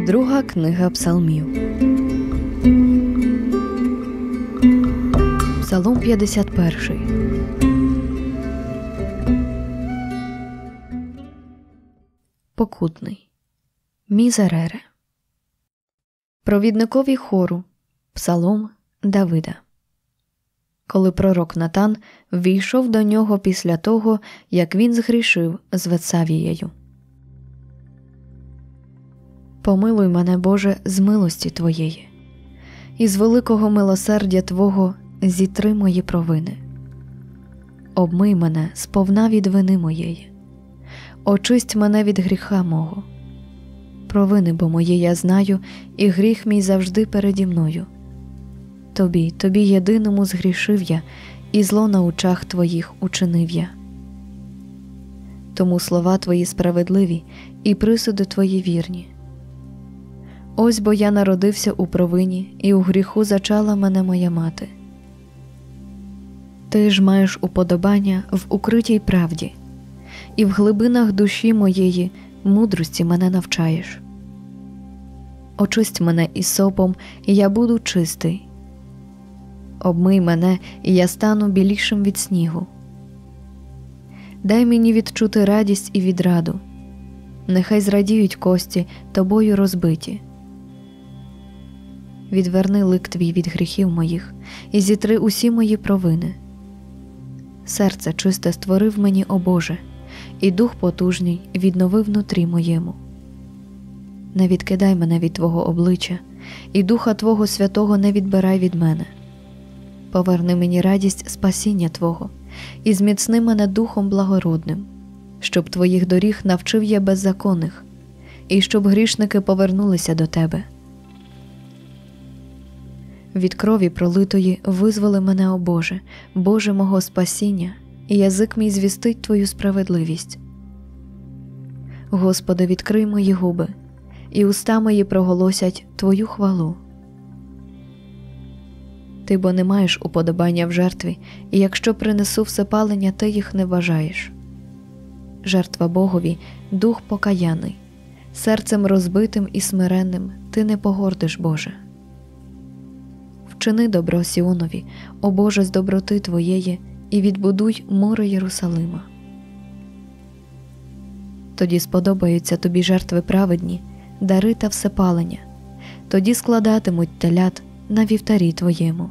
Друга книга Псалмів. Псалом 51. Покутний. Мізерере. Провідникові хору. Псалом Давида. Коли пророк Натан ввійшов до нього після того, як він згрішив з Вецавією. Помилуй мене, Боже, з милості Твоєї, і з великого милосердя Твого зітри мої провини. Обмий мене сповна від вини моєї, очисть мене від гріха мого. Провини бо мої я знаю, і гріх мій завжди переді мною. Тобі єдиному згрішив я, і зло на очах Твоїх учинив я. Тому слова Твої справедливі, і присуди Твої вірні. Ось бо я народився у провині, і у гріху зачала мене моя мати. Ти ж маєш уподобання в укритій правді, і в глибинах душі моєї мудрості мене навчаєш. Очисть мене ісопом, і я буду чистий. Обмий мене, і я стану білішим від снігу. Дай мені відчути радість і відраду. Нехай зрадіють кості, тобою розбиті. Відверни лик Твій від гріхів моїх, і зітри усі мої провини. Серце чисте створив мені, о Боже, і дух потужний віднови внутрі моєму. Не відкидай мене від Твого обличчя, і Духа Твого Святого не відбирай від мене. Поверни мені радість спасіння Твого, і зміцни мене духом благородним, щоб Твоїх доріг навчив я беззаконних, і щоб грішники повернулися до Тебе. Від крові пролитої визволи мене, о Боже, Боже мого спасіння, і язик мій звістить Твою справедливість. Господи, відкрий мої губи, і уста мої проголосять Твою хвалу. Ти бо не маєш уподобання в жертві, і якщо принесу всепалення, Ти їх не вважаєш. Жертва Богові – дух покаяний, серцем розбитим і смиренним Ти не погордиш, Боже. Вчини добро Сіонові, о Боже, з доброти Твоєї, і відбудуй мури Єрусалима. Тоді сподобаються Тобі жертви праведні, дари та всепалення, тоді складатимуть телят на вівтарі Твоєму.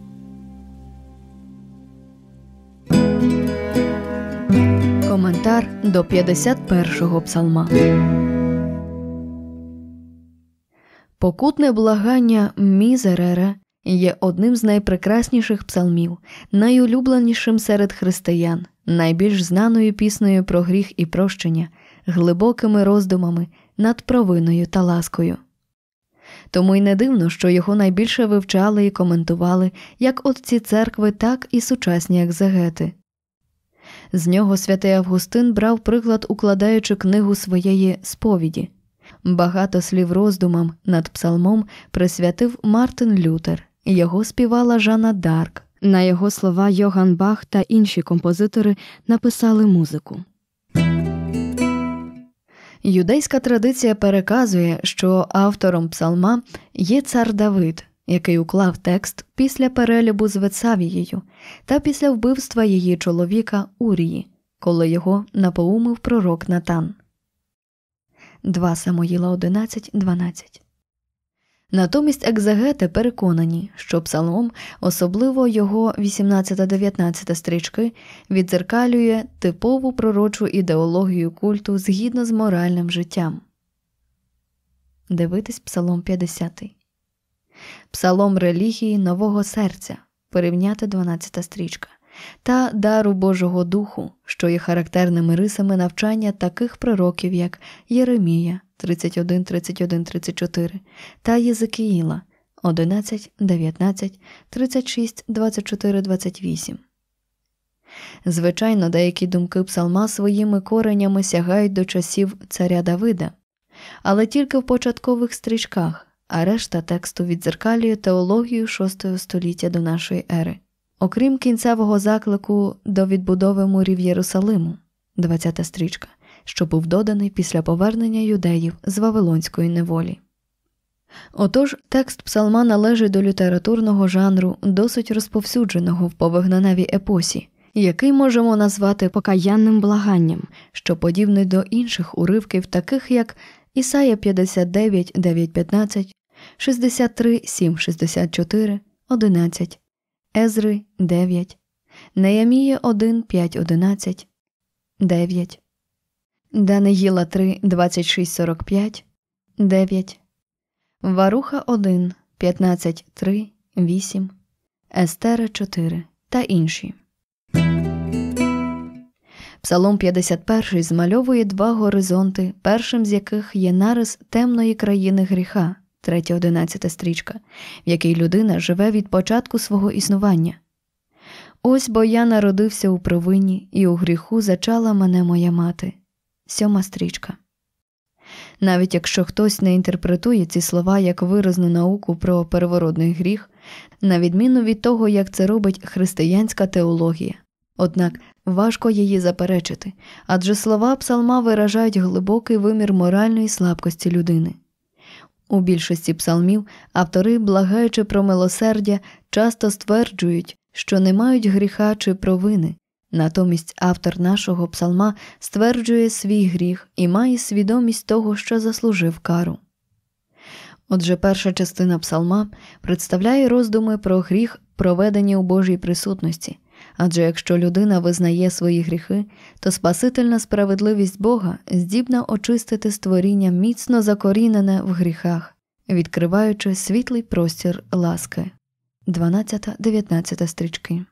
Коментар до 51-го псалма. Покутне благання Мізерере є одним з найпрекрасніших псалмів, найулюбленішим серед християн, найбільш знаною піснею про гріх і прощення, глибокими роздумами над провиною та ласкою. Тому й не дивно, що його найбільше вивчали і коментували як отці церкви, так і сучасні екзегети. З нього святий Августин брав приклад, укладаючи книгу своєї «Сповіді». Багато слів роздумам над псалмом присвятив Мартин Лютер, його співала Жанна Дарк, на його слова Йоган Бах та інші композитори написали музику. Юдейська традиція переказує, що автором псалма є цар Давид, який уклав текст після перелюбу з Вецавією та після вбивства її чоловіка Урії, коли його напоумив пророк Натан. 2 Самуїла 11:12. Натомість екзегети переконані, що псалом, особливо його 18-19 стрічки, віддзеркалює типову пророчу ідеологію культу згідно з моральним життям. Дивитись Псалом 50. Псалом релігії нового серця, порівняти 12 стрічка, та дару Божого Духу, що є характерними рисами навчання таких пророків, як Єремія 31, 31, 34 та Єзекіїла 11, 19, 36, 24, 28. Звичайно, деякі думки псалма своїми коренями сягають до часів царя Давида, але тільки в початкових стрічках, а решта тексту віддзеркалює теологію VI століття до нашої ери. Окрім кінцевого заклику до відбудови мурів Єрусалиму, 20 стрічка, що був доданий після повернення юдеїв з Вавилонської неволі. Отож, текст псалма належить до літературного жанру, досить розповсюдженого в повигнаневій епосі, який можемо назвати покаянним благанням, що подібний до інших уривків, таких як Ісая 59, 9-15, 63, 7, 64, 11, Езри 9, Неємія 1, 5, 11, 9, Даниїла 3, 26, 45, 9, Варуха 1, 15, 3, 8, Естера 4 та інші. Псалом 51 змальовує два горизонти, першим з яких є нарис темної країни гріха, 3-11 стрічка, в якій людина живе від початку свого існування. «Ось бо я народився у провині, і у гріху зачала мене моя мати», 7 стрічка. Навіть якщо хтось не інтерпретує ці слова як виразну науку про первородний гріх, на відміну від того, як це робить християнська теологія. Однак важко її заперечити, адже слова псалма виражають глибокий вимір моральної слабкості людини. У більшості псалмів автори, благаючи про милосердя, часто стверджують, що не мають гріха чи провини. Натомість автор нашого псалма стверджує свій гріх і має свідомість того, що заслужив кару. Отже, перша частина псалма представляє роздуми про гріх, проведені у Божій присутності. Адже якщо людина визнає свої гріхи, то спасительна справедливість Бога здібна очистити створіння міцно закорінене в гріхах, відкриваючи світлий простір ласки. 12-19 стрічки.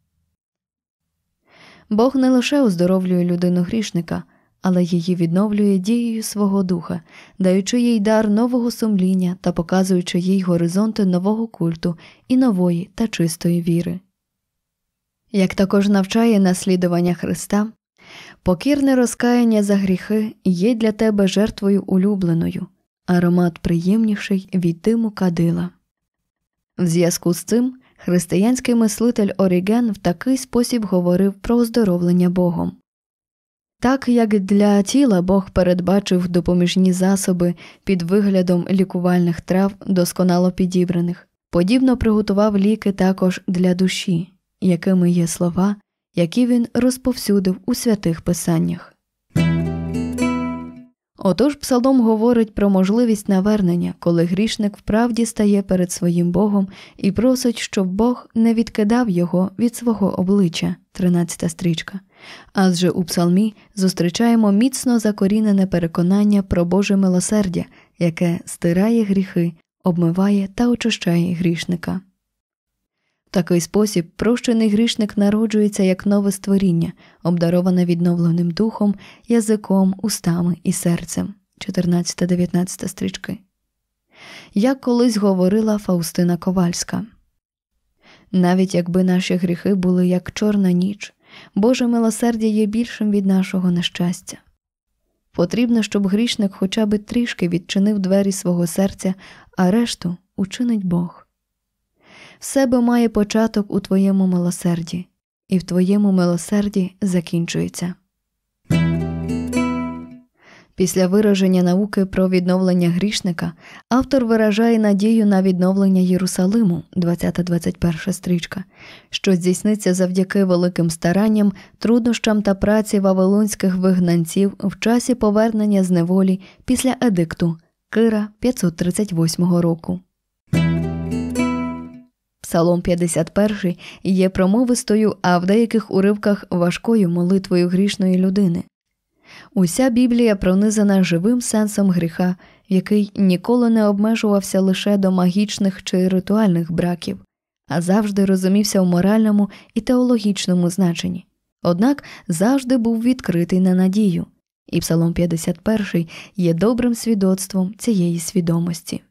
Бог не лише оздоровлює людину грішника, але її відновлює дією свого духа, даючи їй дар нового сумління та показуючи їй горизонти нового культу і нової та чистої віри. Як також навчає наслідування Христа, покірне розкаяння за гріхи є для тебе жертвою улюбленою, аромат приємніший від диму кадила. В зв'язку з цим християнський мислитель Оріген в такий спосіб говорив про оздоровлення Богом. Так як для тіла Бог передбачив допоміжні засоби під виглядом лікувальних трав, досконало підібраних, подібно приготував ліки також для душі, якими є слова, які він розповсюдив у святих писаннях. Отож, псалом говорить про можливість навернення, коли грішник вправді стає перед своїм Богом і просить, щоб Бог не відкидав його від свого обличчя, 13 стрічка. Адже у псалмі зустрічаємо міцно закорінене переконання про Боже милосердя, яке стирає гріхи, обмиває та очищає грішника. В такий спосіб прощений грішник народжується як нове створіння, обдароване відновленим духом, язиком, устами і серцем. 14-19 стрічки. Як колись говорила Фаустина Ковальська. Навіть якби наші гріхи були як чорна ніч, Боже милосердя є більшим від нашого нещастя. Потрібно, щоб грішник хоча б трішки відчинив двері свого серця, а решту учинить Бог. Все бо має початок у твоєму милосерді, і в твоєму милосерді закінчується. Після вираження науки про відновлення грішника, автор виражає надію на відновлення Єрусалиму, 20-21 стрічка, що здійсниться завдяки великим старанням, труднощам та праці вавилонських вигнанців в часі повернення з неволі після едикту Кира 538 року. Псалом 51 є промовистою, а в деяких уривках важкою молитвою грішної людини. Уся Біблія пронизана живим сенсом гріха, який ніколи не обмежувався лише до магічних чи ритуальних браків, а завжди розумівся в моральному і теологічному значенні. Однак завжди був відкритий на надію, і Псалом 51 є добрим свідоцтвом цієї свідомості.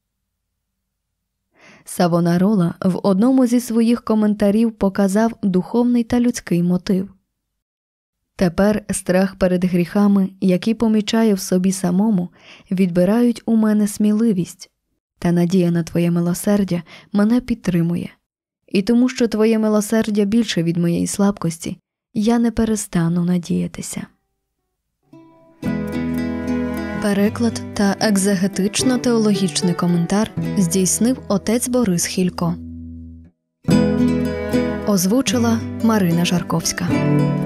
Савонарола в одному зі своїх коментарів показав духовний та людський мотив. Тепер страх перед гріхами, які помічаю в собі самому, відбирають у мене сміливість, та надія на Твоє милосердя мене підтримує. І тому, що Твоє милосердя більше від моєї слабкості, я не перестану надіятися. Переклад та екзегетично-теологічний коментар здійснив отець Борис Хілько. Озвучила Марина Жарковська.